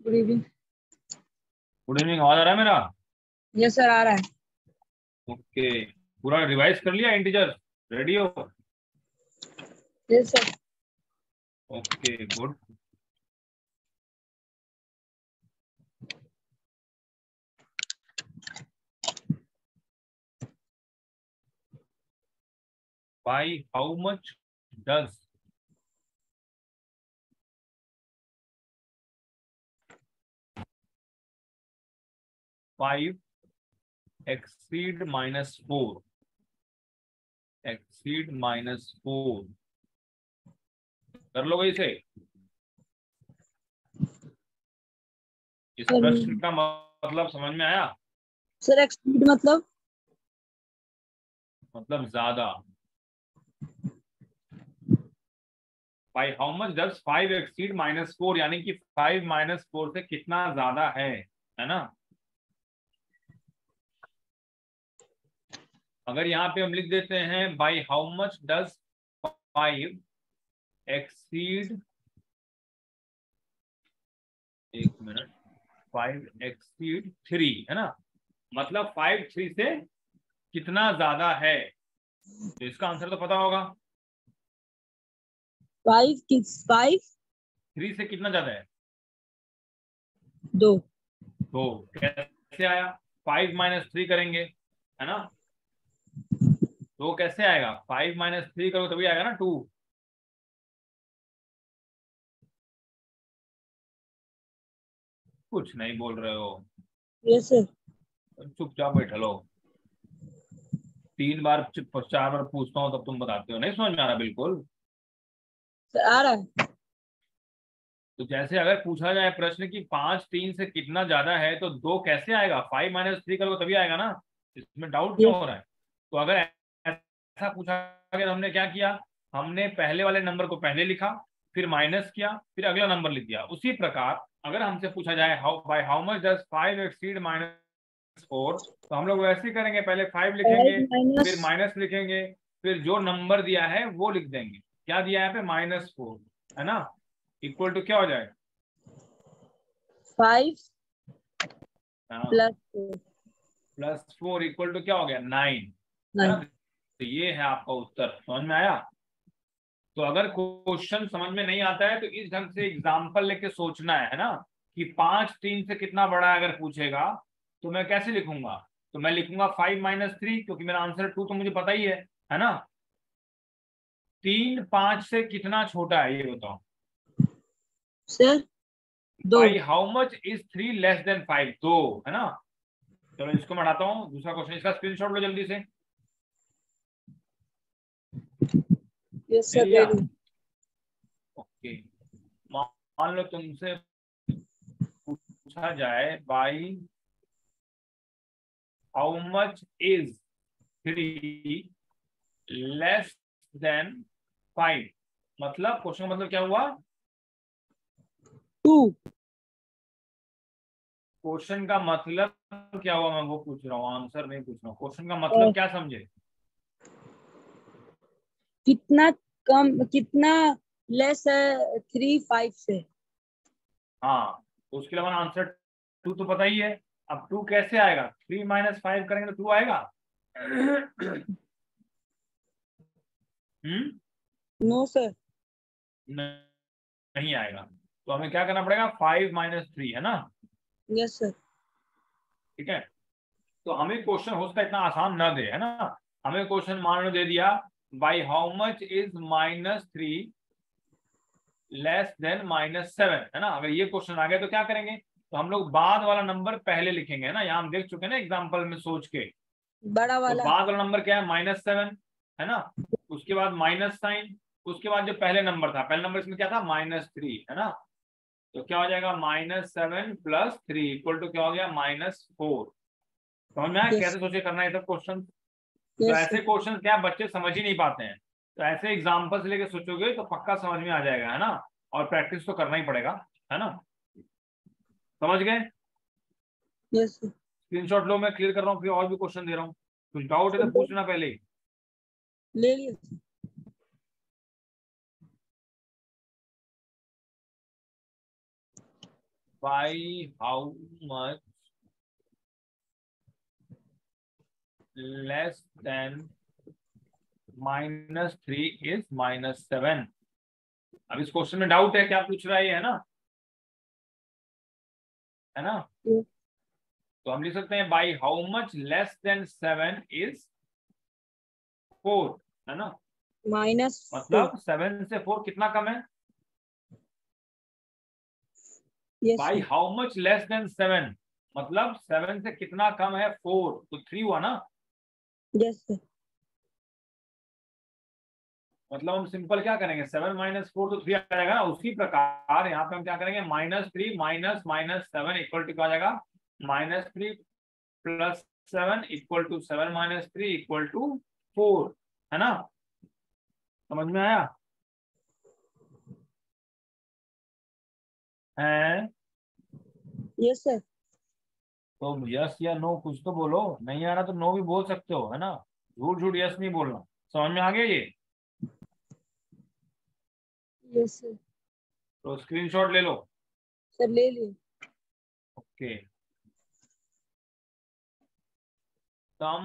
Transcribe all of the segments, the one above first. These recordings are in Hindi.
Good evening. Good evening. आवाज आ रहा है मेरा? यस सर, आ रहा है। ओके। पूरा रिवाइज कर लिया? इंटीजर रेडी हो? Yes sir. Okay good. By how much does 5 exceed -4? exceed -4 कर लोगे इसे? इस सर प्रश्न का मतलब समझ में आया? सर एक्सपीड मतलब ज्यादा। By how much does 5 exceed -4, यानी कि 5 -4 से कितना ज्यादा है ना? अगर यहाँ पे हम लिख देते हैं by how much does 5 exceed, एक मिनट, 5 exceed 3, है ना? मतलब 5 3 से कितना ज्यादा है, तो इसका आंसर तो पता होगा। 5 3 से कितना ज्यादा है? 2। तो कैसे आया? 5 -3 करेंगे, है ना? तो कैसे आएगा? 5 -3 करो तभी आएगा ना 2। कुछ नहीं बोल रहे हो, यस सर। चुपचाप बैठे लो। 3 बार 4 बार पूछता हूँ तब तुम बताते हो, नहीं समझ में आ रहा बिल्कुल। सर आ रहा है। तो जैसे अगर पूछा जाए प्रश्न कि 5 3 से कितना ज्यादा है, तो 2 कैसे आएगा? 5 -3 करो तभी आएगा ना। इसमें डाउट क्यों यस हो रहा है? तो अगर ऐसा पूछा गया तो हमने क्या किया? हमने पहले वाले नंबर को पहले लिखा, फिर माइनस किया, फिर अगला नंबर लिख दिया। उसी प्रकार अगर हमसे पूछा जाए by how much does 5 exceed -4, तो हम लोग वैसे ही करेंगे, पहले 5 लिखेंगे, 5 माइनस फिर माइनस लिखेंगे, फिर जो नंबर दिया है वो लिख देंगे। क्या दिया है यहाँ पे? -4, है ना? इक्वल टू क्या हो जाएगा? 5 हाँ, प्लस 4 +4 इक्वल टू क्या हो गया? 9, है ना? 9। तो ये है आपका उत्तर। समझ में आया? तो अगर क्वेश्चन समझ में नहीं आता है तो इस ढंग से एग्जाम्पल लेके सोचना है ना, कि 5 3 से कितना बड़ा है अगर पूछेगा तो मैं कैसे लिखूंगा? तो मैं लिखूंगा 5 -3, क्योंकि मेरा आंसर 2 तो मुझे पता ही है ना? 3 5 से कितना छोटा है ये बताओ? Sir 2। By how much is 3 less than 5? 2, है ना? चलो इसको मैं हटाता हूँ। दूसरा क्वेश्चन, इसका स्क्रीनशॉट लो जल्दी से। यस ले सर ले लिया? ली। ओके। मान लो तुमसे पूछा जाए by how much is 3 less than 5? मतलब क्वेश्चन का मतलब क्या हुआ? 2 क्वेश्चन का मतलब क्या हुआ, मैं वो पूछ रहा हूँ, आंसर नहीं पूछ रहा हूँ। क्वेश्चन का मतलब क्या समझे? कितना कम, कितना लेस है 3 5 से। हाँ, तो उसके अलावा आंसर 2 तो पता ही है। अब 2 कैसे आएगा? 3 -5 करेंगे तो 2 आएगा? Hmm, no sir. नहीं आएगा। तो हमें क्या करना पड़ेगा? 5 -3, है ना? Yes sir. ठीक है। तो हमें क्वेश्चन हो सकता है इतना आसान ना दे, है ना? हमें क्वेश्चन मान लो दे दिया by how much is -3 less than -7, है ना? अगर ये क्वेश्चन आ गया तो क्या करेंगे? तो हम लोग बाद वाला नंबर पहले लिखेंगे, है ना? यहाँ हम देख चुके हैं ना एग्जाम्पल में सोच के। बड़ा तो वाला। बाद वाला नंबर क्या है? -7, है ना? उसके बाद माइनस साइन, उसके बाद जो पहले नंबर था, पहले नंबर इसमें क्या था? -3, है ना? तो क्या हो जाएगा? -7 + 3 इक्वल टू क्या हो गया? -4। समझ में आया यस कैसे सोचे करना है सब क्वेश्चन? तो यस ऐसे सर। क्वेश्चन क्या बच्चे समझ ही नहीं पाते हैं। तो ऐसे एग्जाम्पल्स लेके सोचोगे तो पक्का समझ में आ जाएगा, है ना? और प्रैक्टिस तो करना ही पड़ेगा, है ना? समझ गए? Yes sir. स्क्रीनशॉट लो, मैं क्लियर कर रहा हूँ, फिर और भी क्वेश्चन दे रहा हूँ। कुछ डाउट है तो ले पूछना पहले ही। ले लिया। by how much less than -3 is -7। अब इस क्वेश्चन में डाउट है, क्या पूछ रहा है ना, है ना? तो हम लिख सकते हैं by how much less than 7 is 4, है ना? -4 मतलब 7 से 4 कितना कम है? By how much less than 7 मतलब 7 से कितना कम है 4, तो 3 हुआ ना। Yes sir. मतलब हम सिंपल क्या करेंगे, 7 - 4 तो 3 आ जाएगा ना। उसी प्रकार यहाँ पे हम क्या करेंगे, -3 माइनस -7 इक्वल टू क्या आ जाएगा, -3 + 7 इक्वल टू 7 - 3 इक्वल टू 4, है ना? समझ में आया है? Yes sir. तो यस या नो कुछ तो बोलो, नहीं आ रहा तो नो भी बोल सकते हो, है ना? झूठ झूठ यस नहीं बोलना। समझ में आ गया ये? Yes sir. तो स्क्रीनशॉट ले लो। सर ले लिए। Okay. Sum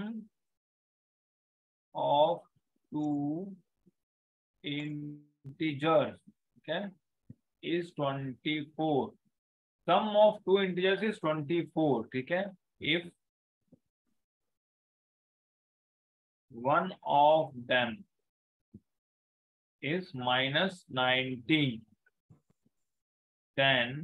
of two integers, okay, is 24। Sum of two integers is 24, ठीक है। If one of them is -19, then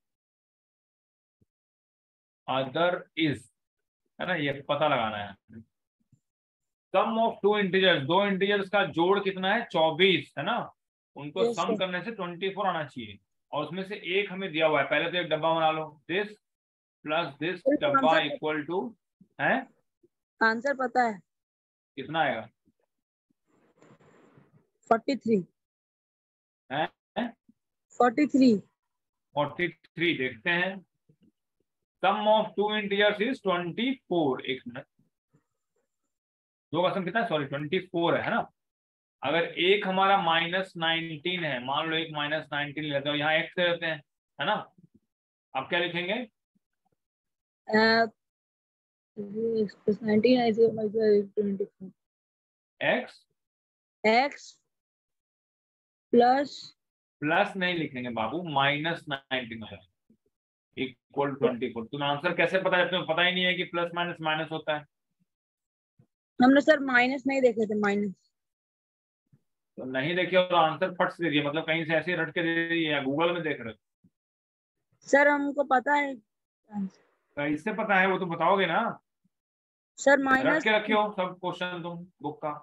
other is, है ना, ये पता लगाना है। सम ऑफ टू इंटीजर्स, दो इंटीजर्स का जोड़ कितना है, 24, है ना? उनको Yes, सम sir. करने से 24 आना चाहिए, और उसमें से एक हमें दिया हुआ है। पहले तो एक डब्बा बना लो, दिस प्लस दिस डब्बा इक्वल टू है, आंसर पता है, कितना आएगा 43। है 43। 43। देखते हैं, sum of two integers is 24। एक मिनट, दो का सम कितना है, सॉरी 24 है ना? अगर एक हमारा -19 है, मान लो एक -19 लेते हो, यहाँ x से लेते हैं, है ना? आप क्या लिखेंगे, x + 19 ऐसे 24 x x प्लस प्लस नहीं लिखेंगे बाबू, -19 इक्वल 24। तुम्हें आंसर कैसे पता है, तुम्हें पता ही नहीं है कि प्लस माइनस माइनस होता है? हमने सर माइनस नहीं देखे थे, माइनस। तो नहीं देखे और आंसर फट से दे दिया, मतलब कहीं से ऐसे रट के दे दिए या गूगल में देख रहे हो? सर हमको पता है आंसर। कैसे पता है वो तो बताओगे ना। सर रट माइनस के रखे हो सब क्वेश्चन तुम बुक का।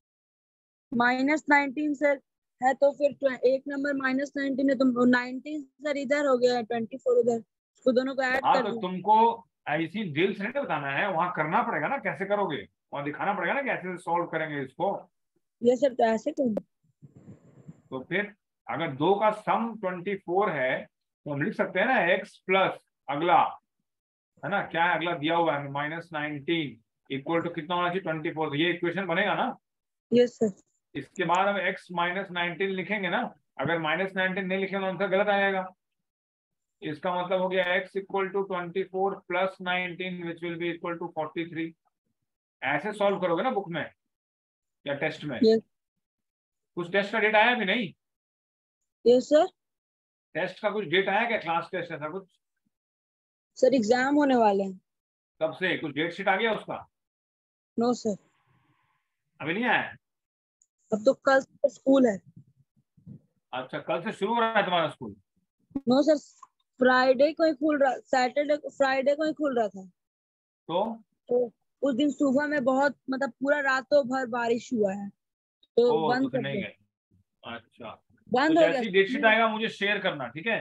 -19 सर है, तो फिर एक नंबर -19 है, तो 19 सर इधर हो गया, 24 उधर, उसको दोनों को ऐड हाँ कर तो दो। तुमको ऐसी दिल से नहीं बताना है, वहां करना पड़ेगा ना। कैसे करोगे, वहां दिखाना पड़ेगा ना कि ऐसे सॉल्व करेंगे इसको। ये सर तो ऐसे कर दो। तो फिर अगर दो का सम 24 है तो हम लिख सकते हैं ना x प्लस अगला, है ना, क्या है अगला दिया हुआ है -19 इक्वल टू कितना होना चाहिए 24। तो ये इक्वेशन बनेगा ना। Yes sir. इसके बाद हम x -19 लिखेंगे ना। अगर -19 नहीं लिखेंगे तो आंसर गलत आएगा। इसका मतलब हो गया x equal to 24 + 19 which will be equal to 43। ऐसे सॉल्व करोगे ना बुक में या टेस्ट में? यस। कुछ टेस्ट का डेट आया भी नहीं? Yes sir. टेस्ट का कुछ डेट आया क्या, क्लास टेस्ट ऐसा कुछ? सर एग्जाम होने वाले हैं। कब से, कुछ डेट शीट आ गया उसका? नो सर, अभी नहीं आया? अब तो कल से स्कूल है। अच्छा, कल से शुरू हो रहा है तुम्हारा स्कूल? नो सर, फ्राइडे को ही खुल रहा, सैटरडे को, फ्राइडे को ही खुल रहा था। तो उस दिन सुबह में बहुत, मतलब पूरा रातों भर बारिश हुआ है, तो ओ तो बंद फिर कर नहीं दिया। गए। अच्छा, तो बंद हो जैसे ही डेट शीट गया। आएगा मुझे शेयर करना, ठीक है?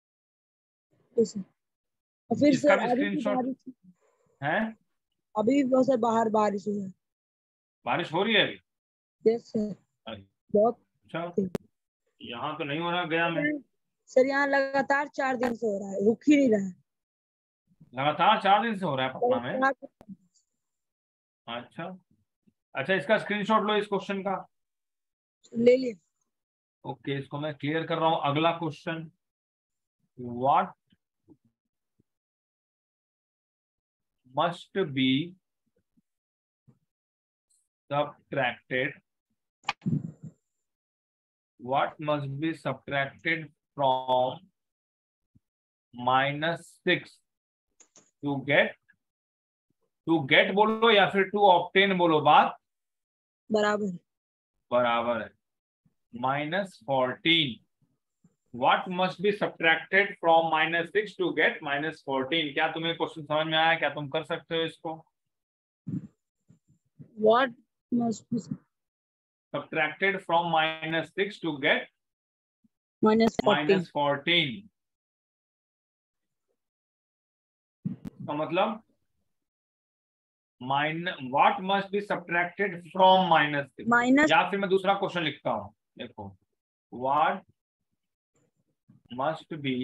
और फिर इसका सर भी अभी भी स्क्रीनशॉट बारिश, है। अभी भी बहुत सर बाहर बारिश हुई है। बारिश हो रही है अभी? यस सर, बहुत। अच्छा, यहाँ तो नहीं हो रहा गया में। सर यहाँ लगातार 4 दिन से हो रहा है, रुक ही नहीं रहा है। लगातार 4 दिन से हो रहा है पटना में? लगातार। अच्छा अच्छा, इसका स्क्रीनशॉट लो इस क्वेश्चन का। ले लिए। ओके, इसको मैं क्लियर कर रहा हूँ। अगला question, what must be subtracted. What must be subtracted from -6 to get बोलो या फिर to obtain बोलो, बात बराबर है। -14 What must be subtracted from -6 to get -14? क्या तुम्हें क्वेश्चन समझ में आया? क्या तुम कर सकते हो इसको? What must be subtracted from -6 to get -14? का मतलब what must be subtracted from -6? या फिर मैं दूसरा क्वेश्चन लिखता हूं, देखो, what must be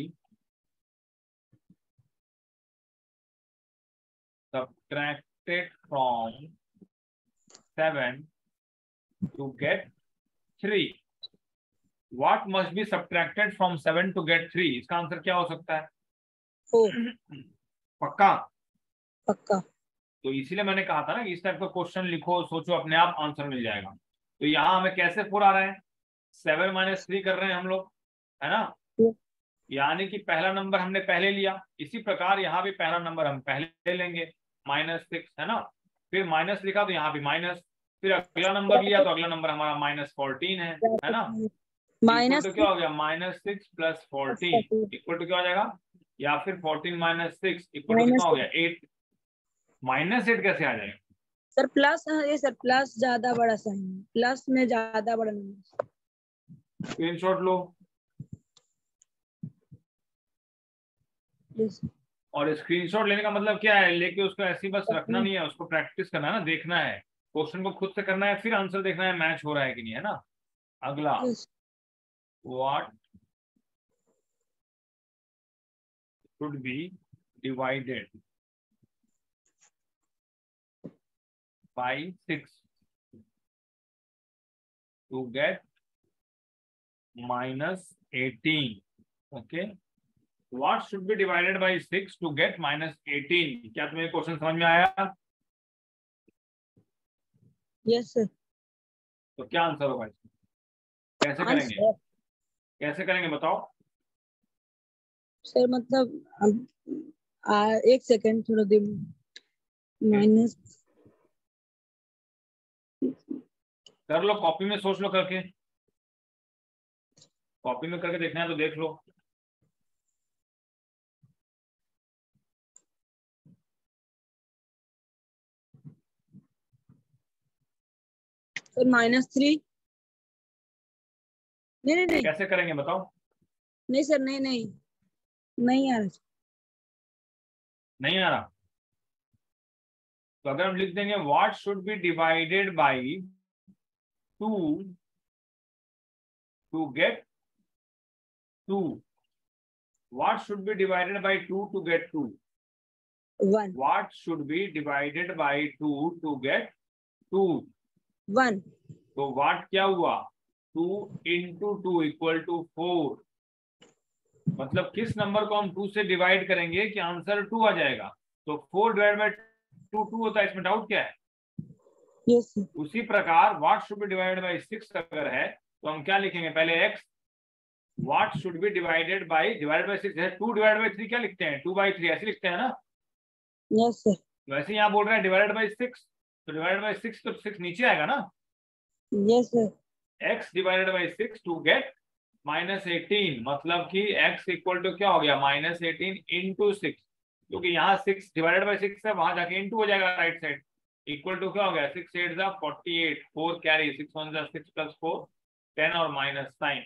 subtracted from 7 to get 3? What must be subtracted from 7 to get 3? इसका आंसर क्या हो सकता है? 4। पक्का? पक्का। तो इसीलिए मैंने कहा था ना कि इस टाइप का क्वेश्चन लिखो, सोचो, अपने आप आंसर मिल जाएगा। तो यहाँ हमें कैसे 4 आ रहा है? 7 - 3 कर रहे हैं हम लोग, है ना? यानी कि पहला नंबर हमने पहले लिया, इसी प्रकार यहाँ भी पहला नंबर हम पहले लेंगे, -6, है ना? फिर माइनस लिखा तो यहाँ भी माइनस, फिर अगला नंबर लिया तो अगला नंबर हमारा -14 है ना? इक्वल टू क्या हो गया? -6 + 14 इक्वल टू क्या हो जाएगा? या फिर 14 - 6 इक्वल टू कितना हो गया? 8। -8 कैसे आ जाएगा सर? प्लस, ये सर प्लस ज्यादा बड़ा साइन, प्लस में ज्यादा बड़ा नंबर। स्क्रीनशॉट लो। और स्क्रीनशॉट लेने का मतलब क्या है? लेके उसको ऐसे ही बस रखना नहीं है, उसको प्रैक्टिस करना है ना, देखना है, क्वेश्चन को खुद से करना है, फिर आंसर देखना है मैच हो रहा है कि नहीं, है ना? अगला, what should be divided by 6 to get -18? Okay, What should be divided by 6 to get -18? क्या तुम्हें क्वेश्चन समझ में आया? Yes sir. तो क्या आंसर होगा इसका? कैसे करेंगे? कैसे करेंगे बताओ सर? मतलब एक सेकंड, थोड़ा देर माइनस कर लो, कॉपी में सोच लो, करके कॉपी में करके देखना है तो देख लो। सर -3। नहीं कैसे करेंगे बताओ? नहीं सर, नहीं आ रहा। नहीं आ रहा? तो अगर हम लिख देंगे what should be divided by 2 to get 2, what should be divided by 2 to get 2? 1। What should be divided by 2 to get 2? 1। तो व्हाट क्या हुआ? 2 × 2 = 4। मतलब किस नंबर को हम 2 से डिवाइड करेंगे कि आंसर 2 आ जाएगा? तो 4 / 2 2 होता है, इसमें डाउट क्या है? यस। उसी प्रकार what should be divided by 6 अगर है तो हम क्या लिखेंगे? पहले x, what should be divided by 6 है, 2 / 3 क्या लिखते हैं? 2/3 ऐसे लिखते हैं ना? Yes sir. वैसे यहाँ बोल रहा है डिवाइडेड बाय 6, तो डिवाइडेड बाय 6 तो 6 नीचे आएगा ना? Yes sir. x divided by 6 to get -18, मतलब कि x इक्वल टू क्या हो गया? -18 × 6, क्योंकि यहाँ 6 डिवाइडेड बाय 6 है, वहां जाके इंटू हो जाएगा राइट साइड, इक्वल टू क्या हो गया? 6 8 = 48, 4 कैरी, 6 1 = 6 + 4 10 और -9।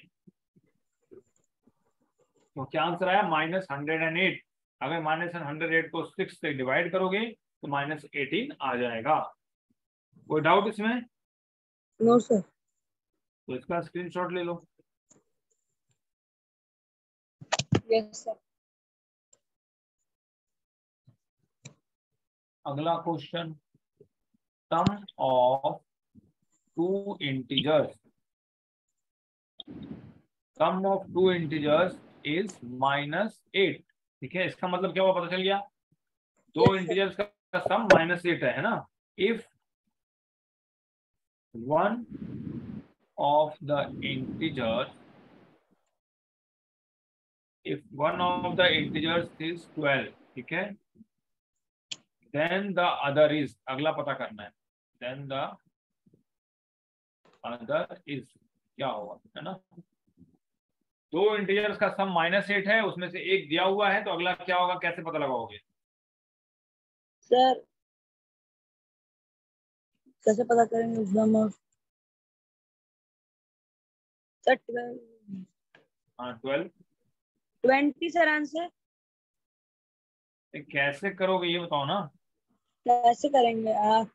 तो क्या आंसर आया? -108। अगर -108 को 6 से डिवाइड करोगे तो -18 आ जाएगा। कोई डाउट इसमें? No sir. तो इसका स्क्रीनशॉट ले लो। Yes sir. अगला question, sum of 2 integers, sum of 2 integers is -8। ठीक है, इसका मतलब क्या हुआ? पता चल गया? 2 इंटीजर्स का सम -8 है ना। If one of the integers is 12, ठीक है, देन द अदर इज, अगला पता करना है, देन द अदर इज क्या होगा, है ना। दो इंटीजर्स का सम -8 है, उसमें से एक दिया हुआ है, तो अगला क्या होगा, कैसे पता लगाओगे सर? कैसे पता करेंगे sum of? Sir 12। 20 sir answer. कैसे करोगे ये बताओ ना। कैसे करेंगे आप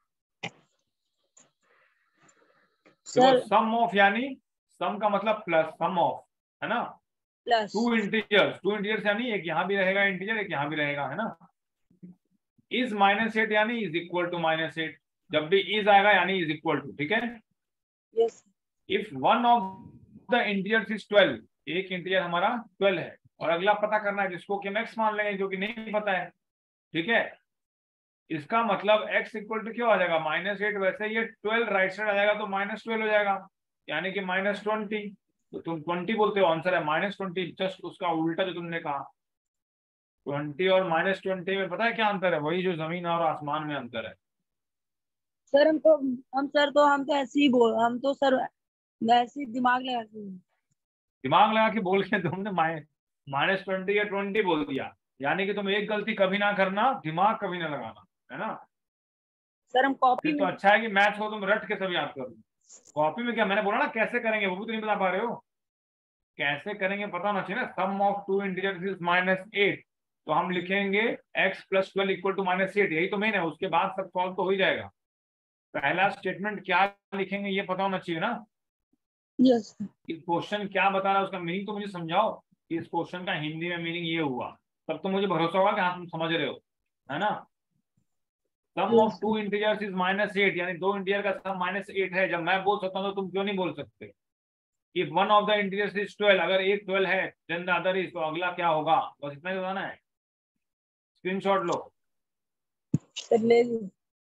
देखो सर? सम ऑफ यानी सम का मतलब प्लस, सम ऑफ है ना। प्लस। टू इंटीजर्स यानी एक यहाँ भी रहेगा इंटीजर, एक यहाँ भी रहेगा, है ना। इज -8 यानी इज इक्वल टू -8, जब भी इज आएगा यानी इज इक्वल टू, ठीक है। Yes. If one of the integers is 12, एक इंटीजर हमारा 12 है, और अगला पता करना है जिसको कि हम x मान लेंगे, जो कि नहीं पता है, ठीक है। इसका मतलब x इक्वल टू क्यों आ जाएगा, -8, वैसे ये 12 राइट साइड आ जाएगा तो -12 हो जाएगा, यानी कि -20। तो तुम 20 बोलते हो, आंसर है -20, जस्ट उसका उल्टा जो तुमने कहा। 20 और -20 में पता है क्या अंतर है, वही जो जमीन और आसमान में अंतर है। सर हम तो ऐसे ही बोल, हम तो सर वैसे ही दिमाग लगा के दिमाग लगा के बोल के तुमने -20 या 20 बोल दिया, यानी कि तुम एक गलती कभी ना करना, दिमाग कभी ना लगाना, है ना। सर हम कॉपी फिर तो में। अच्छा है कि मैथ्स को तुम रट के सब याद करो। कॉपी में क्या, मैंने बोला ना कैसे करेंगे, वो भी तो नहीं बता पा रहे हो। कैसे करेंगे पता होना चाहिए ना। Sum of two integers is -8, तो हम लिखेंगे x + 12 इक्वल टू -8, यही तो मेन है, उसके बाद सब सॉल्व तो हो ही जाएगा। पहला स्टेटमेंट क्या लिखेंगे ये पता होना चाहिए ना। यस। क्वेश्चन क्या बता रहा है उसका मीनिंग तो मुझे समझाओ कि इस क्वेश्चन का हिंदी में मीनिंग ये हुआ, तब तो मुझे भरोसा होगा कि हाँ तुम समझ रहे हो, है ना। Sum of two integers is -8, यानी दो इंटीजर का सम -8 है। जब मैं बोल सकता हूँ तो तुम क्यों नहीं बोल सकते। If one of the integers is 12, अगर एक 12 है, देन द अदर इज, तो अगला क्या होगा, बस इतना ही बताना है। स्क्रीनशॉट लो। सर ले ली।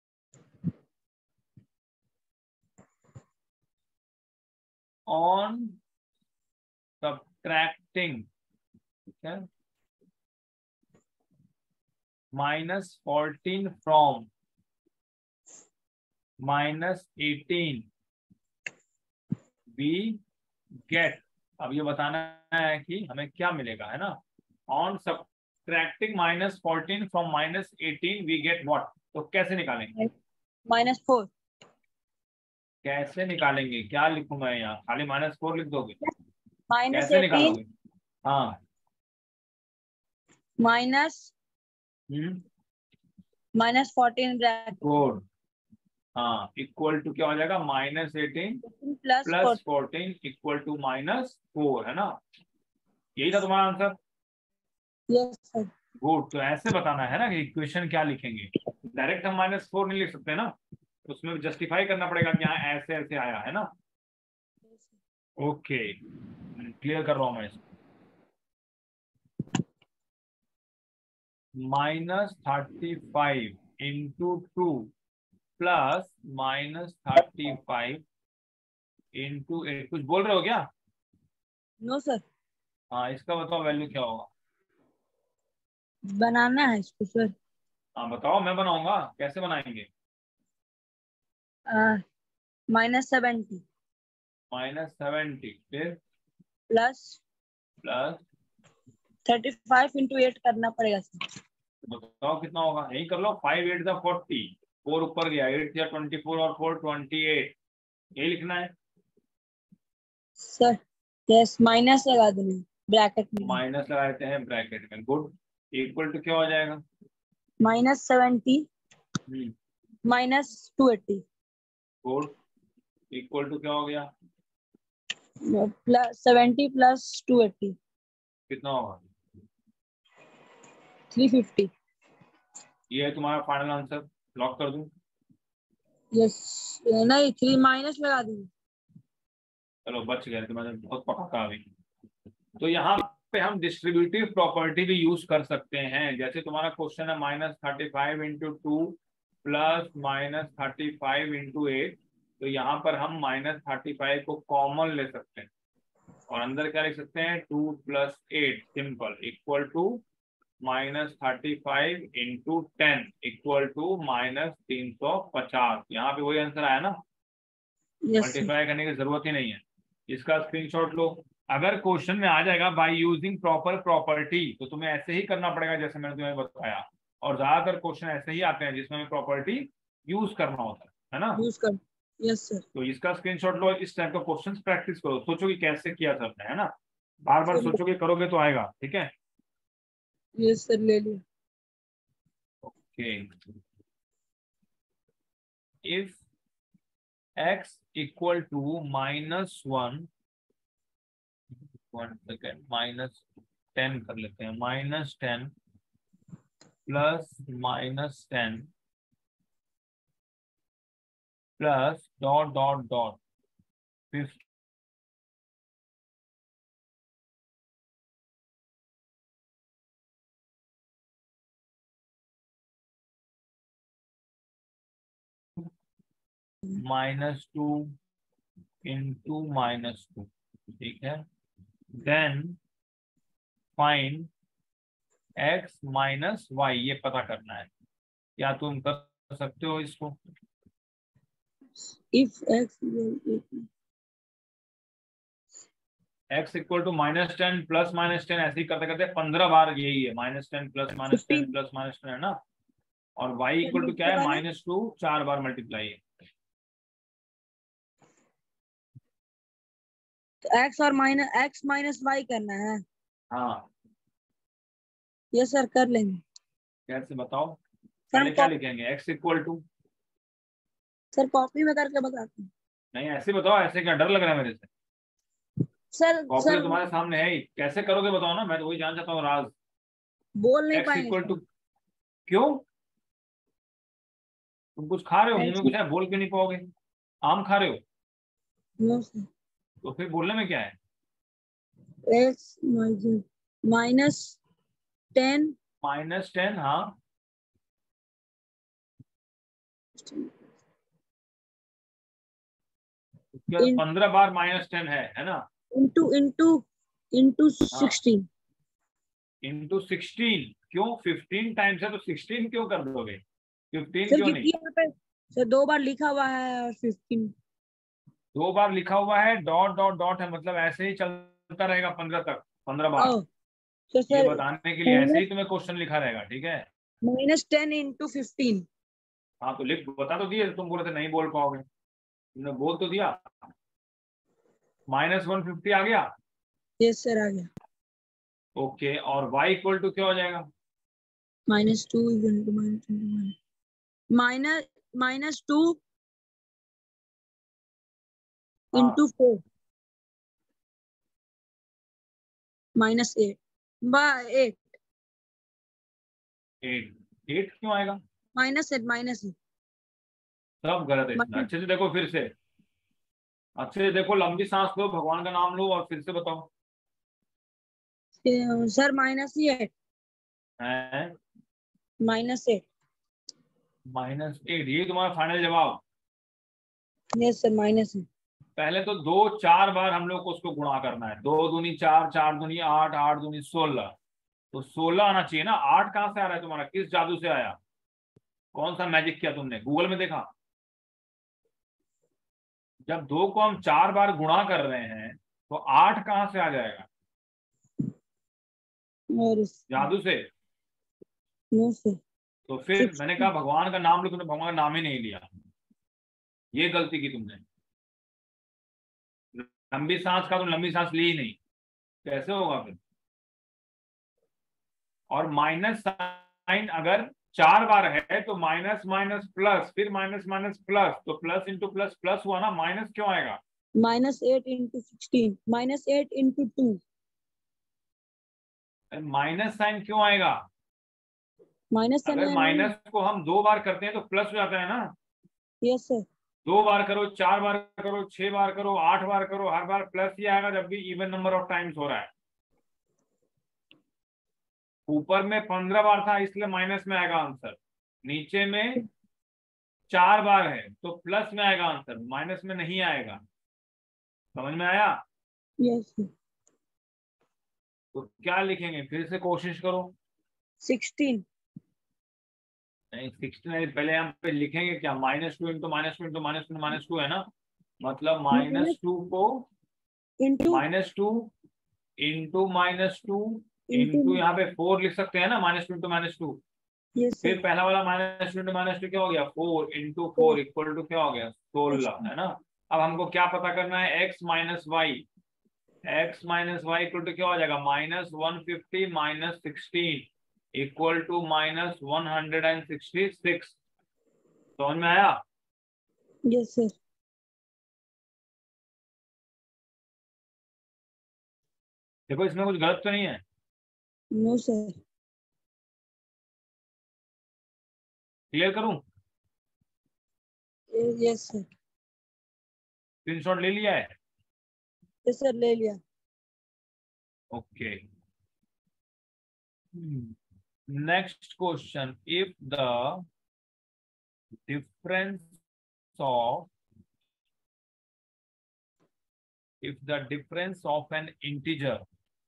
ऑन सब्ट्रैक्टिंग, ठीक है, -14 फ्रॉम -18 वी गेट, अब ये बताना है कि हमें क्या मिलेगा, है ना। On subtracting -14 from -18 we get what, तो कैसे निकालेंगे, -4। कैसे निकालेंगे, क्या लिखूं मैं यहाँ, खाली -4 लिख दोगे, कैसे -18 निकालोगे। हाँ माइनस -14 ब्रैकेट कोड, हाँ, इक्वल टू क्या हो जाएगा, -18 +4। + 14 इक्वल टू -4, है ना। यही था तुम्हारा आंसर। Yes sir. गुड, तो ऐसे बताना है ना कि इक्वेशन क्या लिखेंगे। डायरेक्ट हम -4 नहीं लिख सकते ना, उसमें जस्टिफाई करना पड़ेगा कि हाँ ऐसे ऐसे आया, है ना। ओके, क्लियर कर रहा हूँ मैं इसको। -35 इंटू 2 प्लस -35 इंटू 8, कुछ बोल रहे हो क्या। No sir. हाँ, इसका बताओ वैल्यू क्या होगा। बनाना है इसको सर। हाँ बताओ, मैं बनाऊंगा, कैसे बनाएंगे। -70 -70 फिर प्लस प्लस 35 × 8 करना पड़ेगा सर। बताओ कितना होगा, यही कर लो। 5 8 40, 4 ऊपर गया, 8 या 24 और 4 28, यही लिखना है। सर यस, माइनस लगा देना ब्रैकेट में। माइनस लगा देते हैं ब्रैकेट में। गुड, इक्वल टू क्या हो जाएगा, -70 -280 गुड, इक्वल टू क्या हो गया, +70 + 280 कितना होगा। 350। ये है तुम्हारा फाइनल आंसर, लॉक कर दूं। यस। नहीं, 3 माइनस लगा दूंगी। चलो बच गए, तुम्हारे बहुत पक्का अभी। तो यहाँ पे हम डिस्ट्रीब्यूटिव प्रॉपर्टी भी यूज कर सकते हैं। जैसे तुम्हारा क्वेश्चन है -35 इंटू 2 प्लस माइनस 35 इंटू 8, तो यहाँ पर हम माइनस 35 को कॉमन ले सकते हैं और अंदर क्या लिख सकते हैं 2 plus 8 simple equal to minus 35 into 10 equal to minus 350। यहाँ पे वही आंसर आया ना, मल्टीप्लाई करने की जरूरत ही नहीं है। इसका स्क्रीनशॉट लो। अगर क्वेश्चन में आ जाएगा बाय यूजिंग प्रॉपर प्रॉपर्टी, तो तुम्हें ऐसे ही करना पड़ेगा जैसे मैंने तुम्हें बताया, और ज्यादातर क्वेश्चन ऐसे ही आते हैं जिसमें प्रॉपर्टी यूज करना होता है ना। यूज कर। Yes sir. तो इसका स्क्रीनशॉट लो, इस टाइप का क्वेश्चन प्रैक्टिस करो, सोचो कि कैसे किया सबने, है ना। बार बार सोचोगे करोगे तो आएगा, ठीक है। यस सर, ले लिया। Okay, if x equal to -1 second -10 कर लेते हैं, -10 plus -10 plus dot dot dot 50 -2 into -2, ठीक है। Then find x minus y, ये पता करना है। क्या तुम कर सकते हो इसको? If x equal to -10 plus -10, ऐसे ही करते करते 15 बार यही है, -10 प्लस -10 प्लस -10 है ना। और y इक्वल टू क्या है, -2, 4 बार मल्टीप्लाई है। तो x और x माइनस वाई करना है। हाँ, यस सर, कर लेंगे। कैसे बताओ? पहले क्या लिखेंगे, x equal to, sir copy में करके बताते हैं। नहीं ऐसे बताओ, ऐसे क्या डर लग रहा है मेरे से? सर कॉपी सर तो तुम्हारे सामने है ही, कैसे करोगे बताओ ना, मैं तो वही जान चाहता हूँ राज। बोल नहीं x इक्वल पाएंगे। टू, क्यों? तुम कुछ खा रहे हो, मुंह में सर कुछ है, बोल क्यों नहीं पाओगे? आम खा रहे हो? No sir. तो फिर बोलने में क्या है? x -10 -10, हाँ, क्या 15 बार -10 है ना। इंटू इंटू इंटू हाँ, 16। इंटू 16, क्यों? 15 टाइम्स है तो 16 क्यों कर दोगे, 15 सर क्यों क्योंकि नहीं? यहाँ पे सर 2 बार लिखा हुआ है और 15। 2 बार लिखा हुआ है, डॉट डॉट डॉट है, मतलब ऐसे ही चलता रहेगा 15 तक, 15 बार। ओ तो ये सर बताने के लिए ऐसे ही तुम्हें क्वेश्चन लिखा रहेगा, ठीक है। -10 इंटू 15। हाँ तो लिख, बता तो दिए, तुम बोले थे नहीं बोल पाओगे, तुमने बोल तो दिया। -150 आ गया। यस सर, आ गया। ओके, और y इक्वल टू क्या हो जाएगा? -2 इंटू -2 हाँ, इंटू 4 -8 बाय 8 8 क्यों आएगा? -8 सब गलत है इसमें, अच्छे से देखो फिर से, अच्छे से देखो, लंबी सांस लो, भगवान का नाम लो और फिर से बताओ। सर -8 है -8। -8, ये तुम्हारा फाइनल जवाब? Yes sir, -8। पहले तो 2 4 बार हम लोग को उसको गुणा करना है, 2 दूनी 4, 4 दूनी 8, 8 दूनी 16, तो 16 आना चाहिए ना। 8 कहाँ से आ रहा है तुम्हारा, किस जादू से आया? कौन सा मैजिक किया तुमने, गूगल में देखा? जब 2 को हम 4 बार गुणा कर रहे हैं तो 8 कहाँ से आ जाएगा? और जादू से। No sir. तो फिर मैंने कहा भगवान का नाम लो, तुमने भगवान का नाम ही नहीं लिया, ये गलती की तुमने। लंबी सांस का, तुम लंबी सांस ली ही नहीं, कैसे होगा फिर? और माइनस साइन अगर 4 बार है तो माइनस माइनस प्लस, फिर माइनस माइनस प्लस, तो प्लस इंटू प्लस प्लस हुआ ना, माइनस क्यों आएगा? -8 इंटू 16 -8 इंटू 2 माइनस साइन क्यों आएगा? माइनस अगर माइनस को हम 2 बार करते हैं तो प्लस हो जाता है ना। Yes sir. 2 बार करो, 4 बार करो, 6 बार करो, 8 बार करो, हर बार प्लस ही आएगा जब भी इवन नंबर ऑफ टाइम्स हो रहा है। ऊपर में 15 बार था इसलिए माइनस में आएगा आंसर, नीचे में 4 बार है तो प्लस में आएगा आंसर, माइनस में नहीं आएगा। समझ में आया? Yes sir. तो क्या लिखेंगे, फिर से कोशिश करो। 16। नहीं 16 पहले हम पे लिखेंगे क्या, -2 इंटू -2 इंटू -2 है ना, मतलब -2 को इंटू -2 इंटू -2 इंटू इंटू यहाँ पे 4 लिख सकते हैं ना, -2 इंटू -2। यस फिर सर। पहला वाला -2 इंटू -2 क्या हो गया, 4 इंटू 4 इक्वल टू क्या हो गया, 16 है ना। अब हमको क्या पता करना है, x minus y, x minus y equal to क्या हो जाएगा, -150 माइनस 16 इक्वल टू -166। समझ में आया? Yes sir. देखो इसमें कुछ गलत तो नहीं है? No sir. क्लियर करूं? Yes sir. स्क्रीनशॉट ले लिया है? यस सर, ले लिया। Okay. Next question, if the difference of if the difference of an integer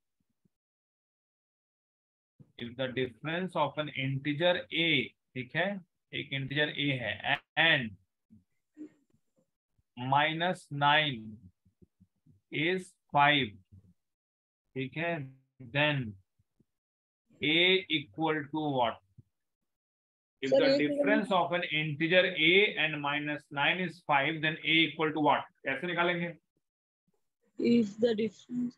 a, ठीक है, एक इंटीजर a है and -9 is 5, ठीक है, then a equal to what? If sir the एक difference of an integer a and -9 is 5, then a equal to what? कैसे निकालेंगे? इफ द डिफरेंस,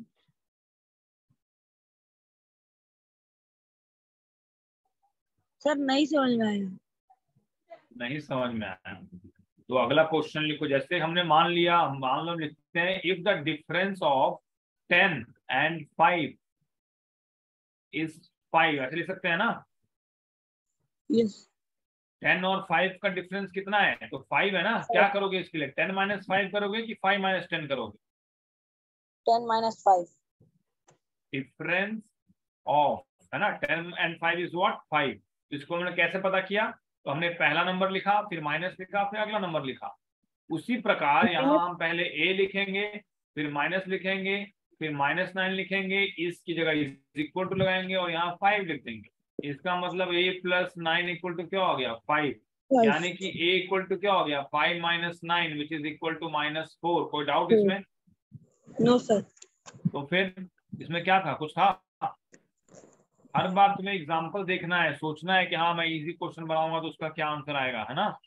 सर नहीं समझ में आया। नहीं समझ में आया तो अगला क्वेश्चन लिखो। जैसे हमने मान लिया, मान लो लिखते हैं, if the difference of 10 and 5 is 5, ऐसे लिख सकते हैं ना। यस 10 और 5 का डिफरेंस कितना है, तो 5 है ना। क्या करोगे इसके लिए, 10 माइनस 5 करोगे कि 5 माइनस 10 करोगे? 10 माइनस 5। डिफरेंस ऑफ, है ना, 10 and 5 इज व्हाट, 5। इसको हमने कैसे पता किया, तो हमने पहला नंबर लिखा, फिर माइनस लिखा, फिर अगला नंबर लिखा। उसी प्रकार यहाँ हम पहले a लिखेंगे, फिर माइनस लिखेंगे, फिर -9 लिखेंगे, इसकी जगह इज इक्वल टू लगाएंगे और यहाँ 5 लिख देंगे। इसका मतलब a + 9 इक्वल टू क्या हो गया, 5। यानी कि a इक्वल टू क्या हो गया, 5 - 9 विच इज इक्वल टू -4। कोई डाउट इसमें? No sir. तो फिर इसमें क्या था, कुछ था? हर बार तुम्हें एग्जाम्पल देखना है, सोचना है कि हाँ मैं इजी क्वेश्चन बनाऊंगा तो उसका क्या आंसर आएगा, है ना।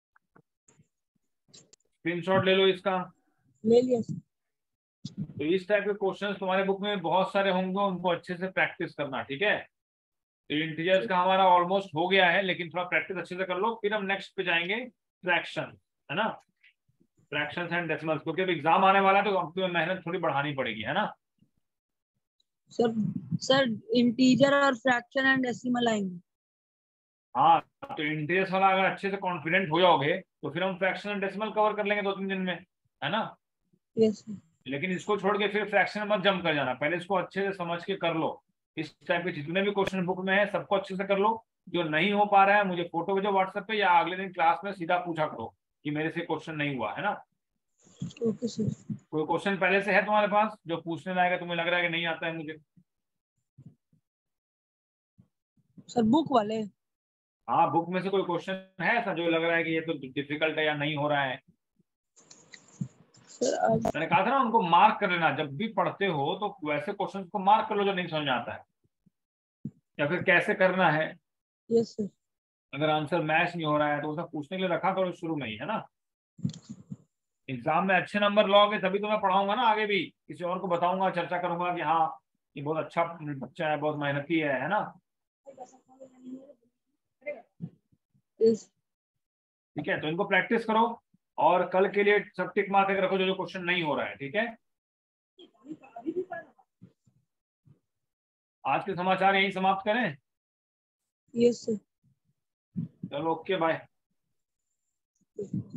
स्क्रीनशॉट ले लो इसका। ले लिया सर। तो इस टाइप के क्वेश्चंस तुम्हारे बुक में बहुत सारे होंगे, उनको अच्छे से प्रैक्टिस करना, ठीक है। तो इंटीजर्स का हमारा ऑलमोस्ट हो गया है, लेकिन थोड़ा प्रैक्टिस अच्छे से कर लो। फिर हम नेक्स्ट पे जाएंगे फ्रैक्शन, है ना, फ्रैक्शंस एंड डेसिमल्स, क्योंकि अब एग्जाम आने वाला है तो आपको मेहनत थोड़ी बढ़ानी पड़ेगी, है ना। सर इंटीजर और फ्रैक्शन एंड डेसिमल आएंगे। हाँ, तो इंटीजर्स वाला अगर अच्छे से कॉन्फिडेंट हो जाओगे तो फिर हम फ्रैक्शन एंड डेसिमल कवर कर लेंगे 2-3 दिन में, है ना। Yes sir. लेकिन इसको छोड़ के फिर फ्रैक्शन मत जंप कर जाना, पहले इसको अच्छे से समझ के कर लो। इस टाइप के जितने भी क्वेश्चन बुक में है सबको अच्छे से कर लो। जो नहीं हो पा रहा है मुझे फोटो भेजो व्हाट्सएप पे, या अगले दिन क्लास में सीधा पूछा करो कि मेरे से क्वेश्चन नहीं हुआ, है ना। Okay sir. कोई क्वेश्चन पहले से है तुम्हारे पास जो पूछने लायक, तुम्हें लग रहा है कि नहीं आता है मुझे? सर बुक वाले। हाँ, बुक में से कोई क्वेश्चन है ऐसा जो लग रहा है कि ये तो डिफिकल्ट है या नहीं हो रहा है? सर मैंने कहा था ना उनको मार्क कर लेना, जब भी पढ़ते हो तो वैसे क्वेश्चन को मार्क कर लो जो नहीं समझ में आता है, या फिर कैसे करना है। Yes sir. अगर आंसर मैच नहीं हो रहा है तो उसका पूछने के लिए रखा करो शुरू में ही, है ना। एग्जाम में अच्छे नंबर लोगे तभी तो मैं पढ़ाऊंगा ना, आगे भी किसी और को बताऊंगा, चर्चा करूंगा कि हाँ ये बहुत अच्छा बच्चा है, बहुत मेहनती है ना। यस। ठीक है, तो इनको प्रैक्टिस करो और कल के लिए सब टिक मार के रखो जो जो क्वेश्चन नहीं हो रहा है, ठीक है। आज के समाचार यही समाप्त करें। Yes sir. चलो, ओके, बाय।